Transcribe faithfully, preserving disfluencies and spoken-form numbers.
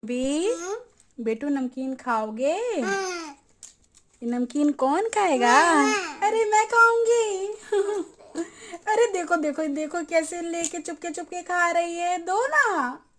B बेटू नमकीन खाओगे? ये नमकीन कौन खाएगा? अरे मैं खाऊंगी। अरे देखो देखो देखो कैसे लेके चुपके चुपके खा रही है, दो ना।